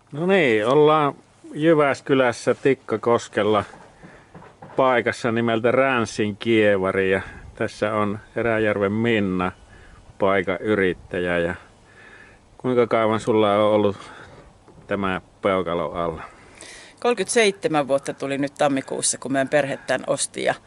No niin, ollaan Jyväskylässä Tikkakoskella paikassa nimeltä Ränssin Kievari ja tässä on Eräjärven Minna, paikan yrittäjä. Ja kuinka kauan sulla on ollut tämä peukalo alla? 37 vuotta tuli nyt tammikuussa, kun meidän perhe tämän osti ja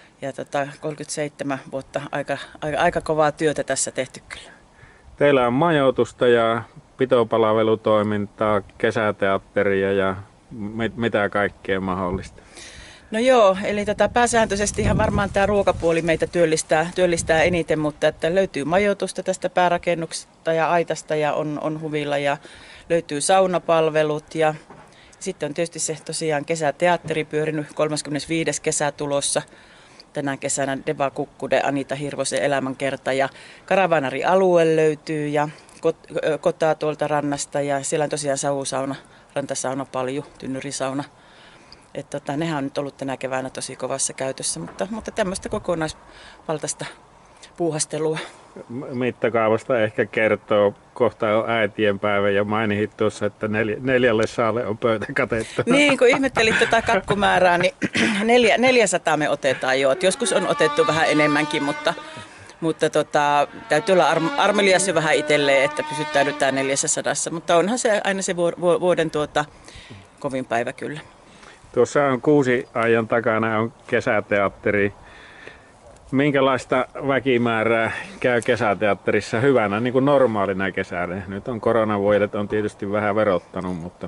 37 vuotta aika kovaa työtä tässä tehty kyllä. Teillä on majoitusta ja pitopalvelutoimintaa, kesäteatteria ja mitä kaikkea mahdollista? No joo, eli pääsääntöisesti ihan varmaan tämä ruokapuoli meitä työllistää eniten, mutta että löytyy majoitusta tästä päärakennuksesta ja aitasta ja on huvilla ja löytyy saunapalvelut ja sitten on tietysti se tosiaan kesäteatteri pyörinyt 35. kesä tulossa. Tänä kesänä Deva Kukkude, Anita Hirvosen elämänkerta ja Karavanari-alue löytyy ja kotaa tuolta rannasta ja siellä on tosiaan savusauna, rantasauna, palju, tynnyrisauna. Että nehän on nyt ollut tänä keväänä tosi kovassa käytössä, mutta tämmöistä kokonaisvaltaista puuhastelua. Mittakaavasta ehkä kertoo, kohta on äitienpäivä ja mainitsit tuossa, että 4 saalle on pöytä katettu. Niin, kun ihmettelit tätä kakkumäärää, niin 400 me otetaan jo. Joskus on otettu vähän enemmänkin, mutta täytyy olla armelias jo vähän itselleen, että pysyttäydytään 400. Mutta onhan se aina se vuoden kovin päivä kyllä. Tuossa on 6 ajan takana on kesäteatteri. Minkälaista väkimäärää käy kesäteatterissa hyvänä, niin kuin normaalina kesänä? Nyt on koronavuodet on tietysti vähän verottanut, mutta...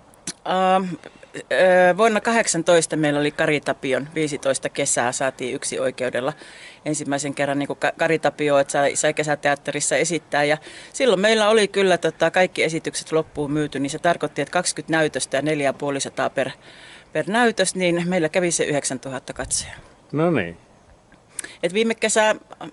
Vuonna 2018 meillä oli Kari Tapion 15 kesää, saatiin yksi oikeudella ensimmäisen kerran niin kuin Kari Tapio, että sai kesäteatterissa esittää. Ja silloin meillä oli kyllä kaikki esitykset loppuun myyty, niin se tarkoitti, että 20 näytöstä ja 450 per näytös, niin meillä kävi se 9000 katsojaa. No niin. Et viime kesä,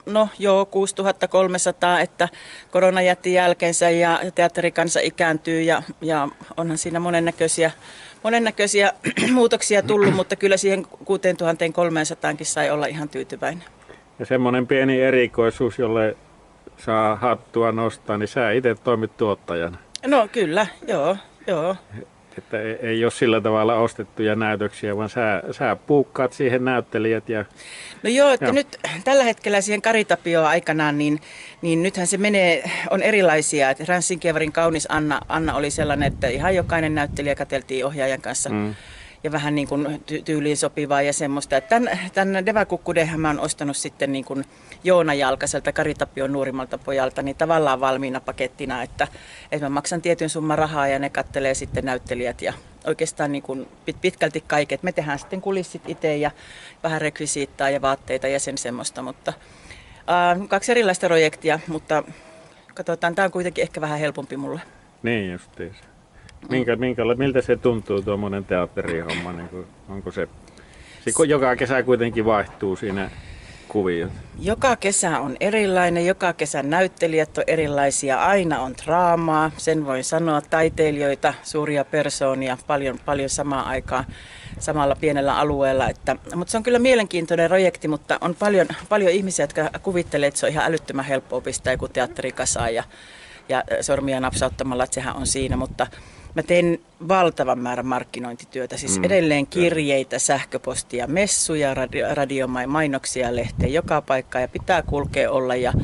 6300, että korona jätti jälkeensä ja teatterikansa ikääntyy ja onhan siinä monennäköisiä muutoksia tullut, mutta kyllä siihen 6300kin sai olla ihan tyytyväinen. Ja semmoinen pieni erikoisuus, jolle saa hattua nostaa, niin sä itse toimit tuottajana. No kyllä, joo. Että ei ole sillä tavalla ostettuja näytöksiä, vaan sä puukkaat siihen näyttelijät. No joo, että nyt tällä hetkellä siihen Kari Tapioon aikanaan, niin nythän se on erilaisia. Että Ränssin Kievarin kaunis Anna oli sellainen, että ihan jokainen näyttelijä katseltiin ohjaajan kanssa. Ja vähän niin kuin tyyliin sopivaa ja semmoista. Tämän Deva Kukkudehan mä oon ostanut sitten niin kuin Joona Jalkaselta, Kari Tapion nuorimmalta pojalta, niin tavallaan valmiina pakettina, että mä maksan tietyn summan rahaa ja ne kattelee sitten näyttelijät ja oikeastaan niin kuin pitkälti kaiket. Me tehdään sitten kulissit itse ja vähän rekvisiittaa ja vaatteita ja semmoista, mutta 2 erilaista projektia, mutta katsotaan, tämä on kuitenkin ehkä vähän helpompi mulle. Niin justiinsa. Miltä se tuntuu tuommoinen teatterihomma? Niin onko se joka kesä kuitenkin vaihtuu siinä kuviot? Joka kesä on erilainen, joka kesän näyttelijät on erilaisia, aina on draamaa, sen voin sanoa, taiteilijoita, suuria persoonia, paljon samaan aikaan samalla pienellä alueella. Mutta se on kyllä mielenkiintoinen projekti, mutta on paljon ihmisiä, jotka kuvittelee, että se on ihan älyttömän helppoa pistää joku teatteri kasaan ja sormia napsauttamalla, että sehän on siinä, mutta mä teen valtavan määrän markkinointityötä, siis edelleen kirjeitä, sähköpostia, messuja, radiomainoksia, lehteen, joka paikka ja pitää kulkea olla ja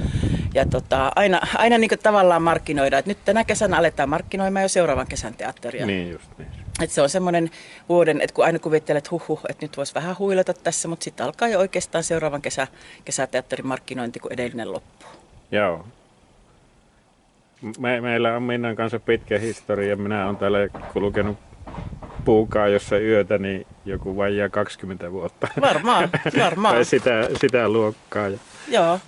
aina niin kuin tavallaan markkinoida. Et nyt tänä kesänä aletaan markkinoimaan jo seuraavan kesän teatteria. Niin just niin. Et se on semmoinen vuoden, että kun aina kuvittelet, että nyt voisi vähän huilata tässä, mutta sitten alkaa jo oikeastaan seuraavan kesäteatterin markkinointi, kun edellinen loppuu. Joo. Meillä on Minnan kanssa pitkä historia. Minä olen täällä kulkenut Puukaajossa yötä niin joku vajaa 20 vuotta. Varmaan. Tai sitä luokkaa. Joo.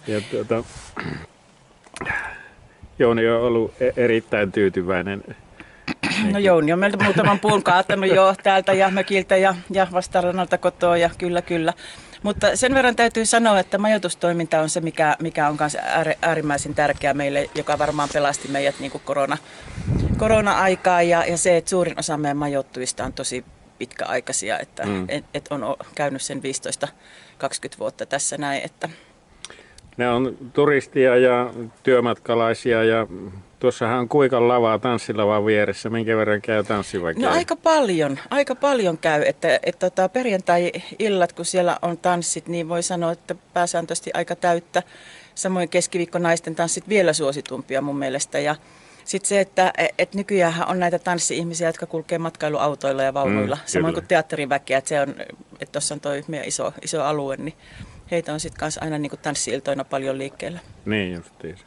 Jouni on ollut erittäin tyytyväinen. No Jouni on meiltä muutaman puun kaatanut jo täältä ja mökiltä ja vastarannalta kotoa ja kyllä. Mutta sen verran täytyy sanoa, että majoitustoiminta on se, mikä on myös äärimmäisen tärkeä meille, joka varmaan pelasti meidät niin kuin korona-aikaa ja se, että suurin osa meidän majoittujista on tosi pitkäaikaisia, että on käynyt sen 15-20 vuotta tässä näin. Että. Ne on turistia ja työmatkalaisia ja tuossahan on Kuikan lava tanssilavan vieressä. Minkä verran käy tanssiväkeä? No aika paljon käy, että perjantai-illat, kun siellä on tanssit, niin voi sanoa, että pääsääntöisesti aika täyttä. Samoin keskiviikkonaisten tanssit vielä suositumpia mun mielestä. Ja sitten se, että nykyään on näitä tanssi-ihmisiä, jotka kulkee matkailuautoilla ja vaunuilla, samoin kuin teatteriväkeä. Että tuossa on toi meidän iso alue, niin heitä on sitten kanssa aina niin kuin tanssi-iltoina paljon liikkeellä. Niin justiinsa.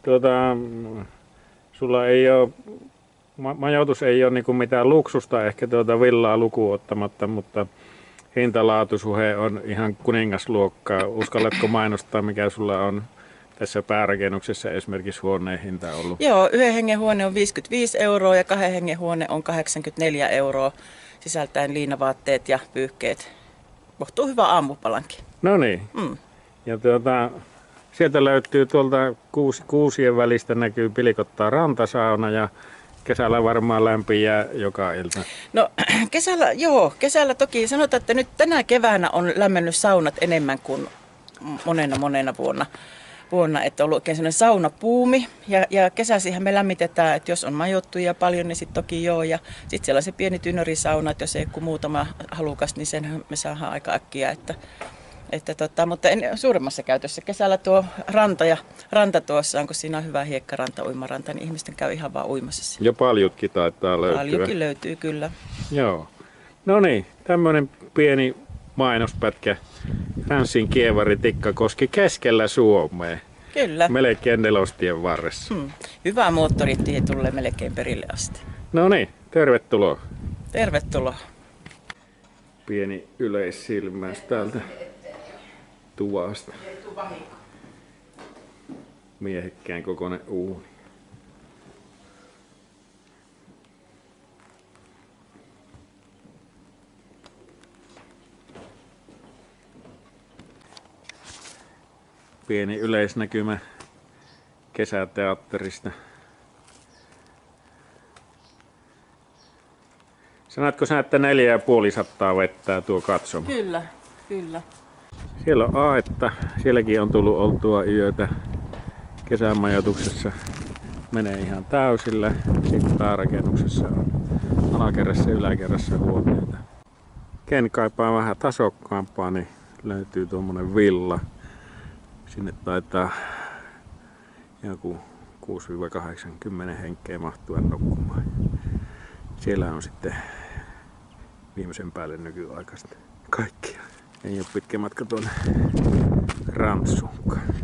Sulla ei ole, majoitus ei ole niinku mitään luksusta, ehkä villaa lukuun ottamatta, mutta hintalaatusuhe on ihan kuningasluokkaa. Uskallatko mainostaa, mikä sulla on tässä päärakennuksessa esimerkiksi huoneen hinta ollut? Joo, 1 hengen huone on 55 € ja 2 hengen huone on 84 €, sisältäen liinavaatteet ja pyyhkeet. Kohtuu hyvä aamupalankin. No niin. Ja sieltä löytyy tuolta kuusien välistä näkyy pilkottaa rantasauna ja kesällä varmaan lämpiää joka ilta. No kesällä toki sanotaan, että nyt tänä keväänä on lämmennyt saunat enemmän kuin monena vuonna, että on ollut oikein sellainen saunapuumi ja kesäisihän me lämmitetään, että jos on majoittuja paljon, niin sitten toki joo, ja sitten siellä on se pieni tynnyrisauna, että jos ei ole muutama halukas, niin senhän me saadaan aika äkkiä, mutta suuremmassa käytössä kesällä tuo ranta tuossa on, kun siinä on hyvä hiekkaranta, uimaranta, niin ihmisten käy ihan vaan uimassa. Ja paljutkin taitaa löytyä. Paljonkin löytyy kyllä. Joo. No niin, tämmöinen pieni mainospätkä. Ranssin kievari Tikkakoski keskellä Suomea. Kyllä. Melkein Nelostien varressa. Hyvä moottoritie tulee melkein perille asti. No niin, tervetuloa. Tervetuloa. Pieni yleissilmäys täältä tuvasta. Miehekkään kokoinen uuni. Pieni yleisnäkymä kesäteatterista. Sanoitko sä, että 450 vettää tuo katsomo? Kyllä. Siellä on aetta. Sielläkin on tullut oltua yötä kesämajoituksessa. Menee ihan täysillä. Sitten päärakennuksessa on alakerrassa ja yläkerrassa huoneita. Ken kaipaa vähän tasokkaampaa, niin löytyy tuommoinen villa. Sinne taitaa joku 6-80 henkeä mahtua nukkumaan. Siellä on sitten viimeisen päälle nykyaikaista kaikkia. Ei ole pitkä matka tuonne Rantsuunkaan.